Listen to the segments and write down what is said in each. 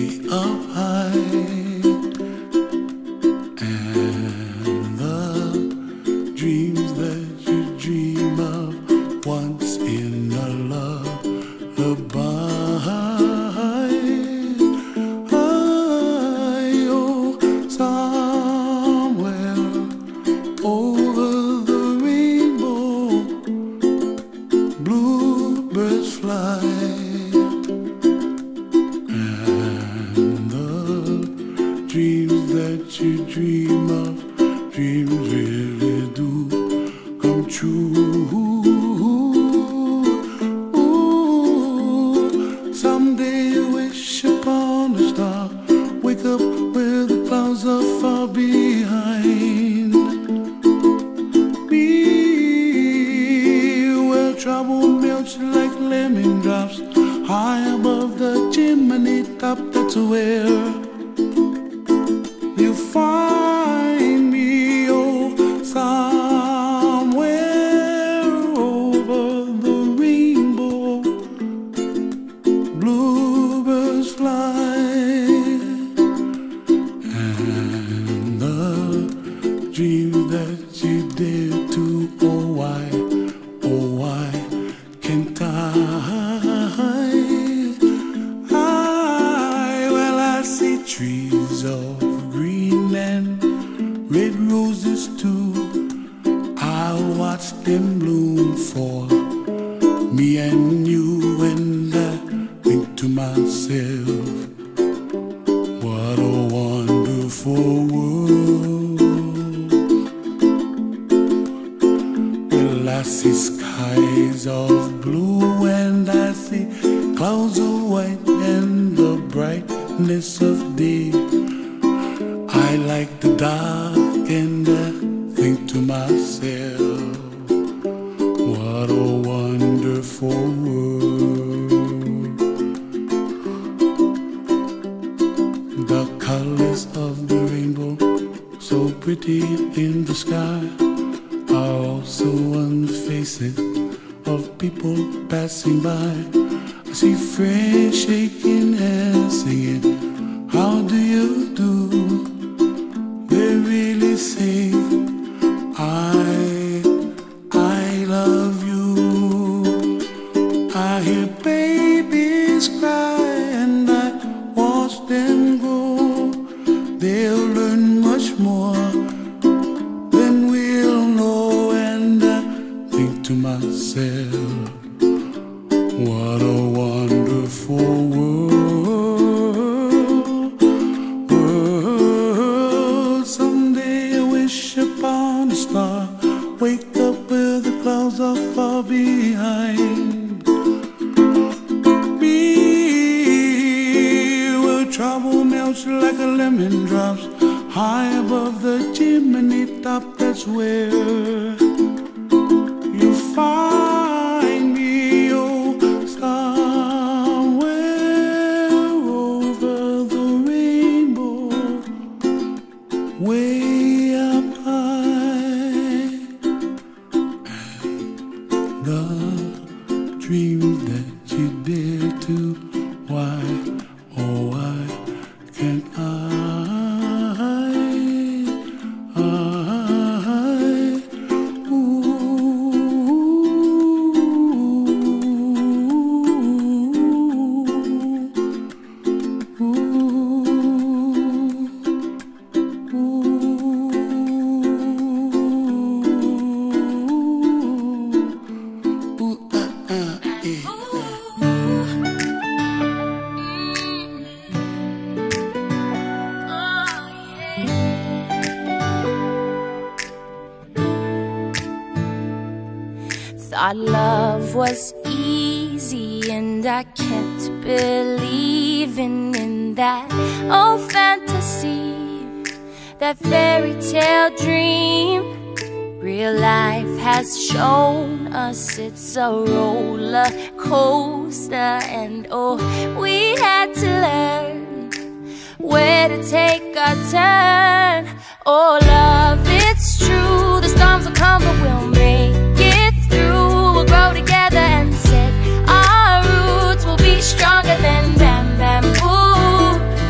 up high, and the dreams that you dream of once in a lullaby. Oh, somewhere over the rainbow, bluebirds fly. Dreams that you dream of, dreams really do come true. Ooh, someday you wish upon a star, wake up where the clouds are far behind me, where trouble melts like lemon drops, high above the chimney top. That's where you find me, oh, somewhere over the rainbow, bluebirds fly, and the dreams that you dare to, oh why can't I? Well, I see trees of green and red roses too. I watch them bloom for me and you, and I think to myself, what a wonderful world. Well, I see skies of blue and I see clouds of white and the brightness of day. I like the dark and I think to myself, what a wonderful world. The colors of the rainbow, so pretty in the sky, are also on the faces of people passing by. I see friends shaking hands singing, how do you do? They really say, I love you. I hear babies cry and I watch them grow. They'll learn much more than we'll know, and I think to myself, what a wonderful world. Someday I wish upon a star, wake up where the clouds are far behind me, where trouble melts like a lemon drops, high above the chimney top. That's where you find me, oh, somewhere over the rainbow, way up high, and the dreams that you dare to, why, oh why can't I? Thought love was easy and I kept believing in that old fantasy, that fairy tale dream. Real life has shown us it's a roller coaster, and oh, we had to learn where to take our turn. Oh love, it's true, the storms will come but we'll make it through. We'll grow together and set our roots. We'll be stronger than bamboo.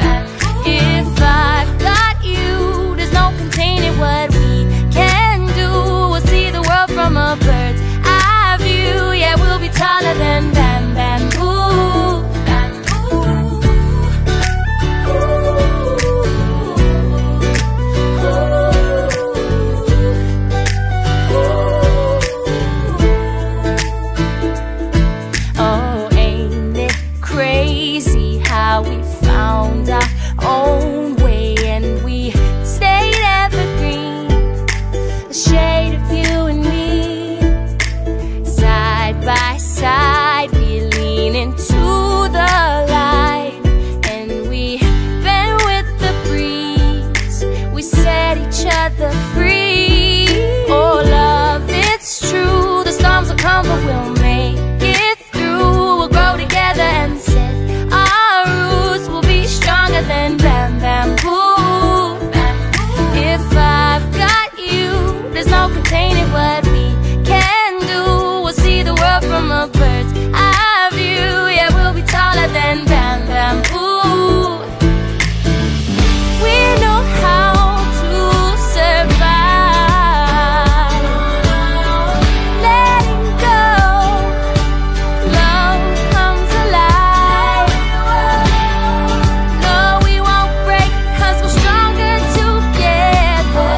found our own way, and we stayed evergreen. A shade of you and me, side by side, we lean into the light, and we bend with the breeze. We set each other free. Oh love, it's true, the storms will come but we'll make it through. We'll grow together and set our roots. We'll be stronger than bamboo. If I've got you, there's no containing what we can do. We'll see the world from a bird's eye view. Yeah, we'll be taller than bamboo. We know how to survive. Letting go, love comes alive. No, we won't break, 'cause we're stronger together.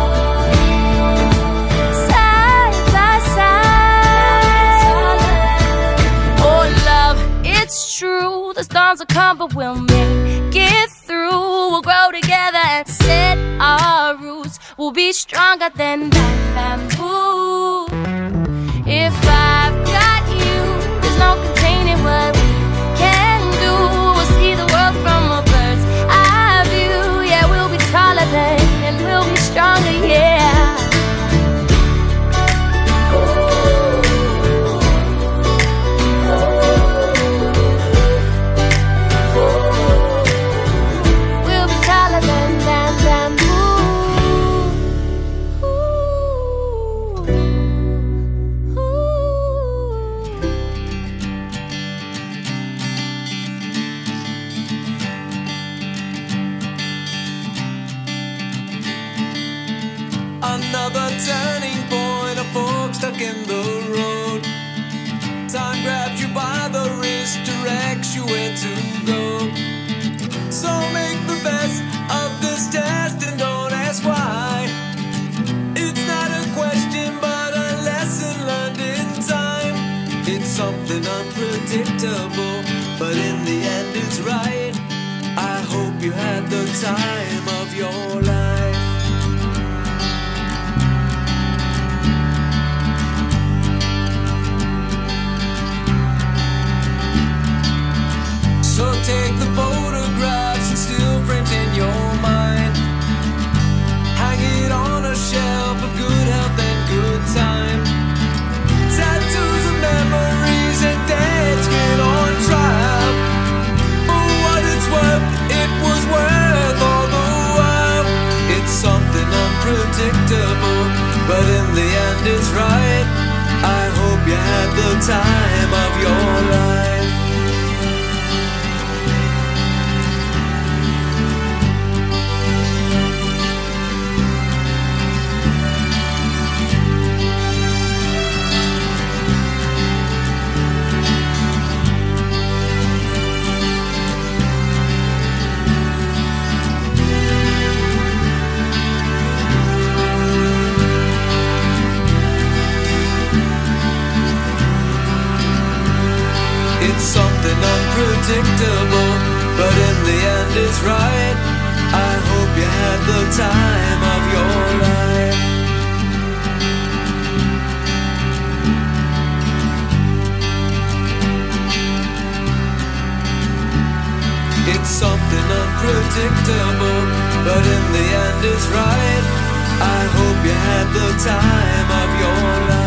Side by side. Oh love, it's true, the storms will come but we'll make it through. We'll grow together and set our roots. We'll be stronger than bamboo. If I've got you, there's no containing what we can do. We'll see the world from a bird's eye view. Yeah, we'll be taller than, and we'll be stronger, yeah. We'll be taller than bamboo. Another turning point, a fork stuck in the road. Time grabs you by the wrist, directs you where to go. So make the best of this test and don't ask why. It's not a question but a lesson learned in time. It's something unpredictable, but in the end it's right. I hope you had the time of your life. So take the photographs and still frames in your mind. Hang it on a shelf for good health and good time. Tattoos of memories and dead skin on trial. For what it's worth, it was worth all the while. It's something unpredictable, but in the end it's right. I hope you had the time of your life. It's something unpredictable, but in the end it's right. I hope you had the time of your life. It's something unpredictable, but in the end it's right. I hope you had the time of your life.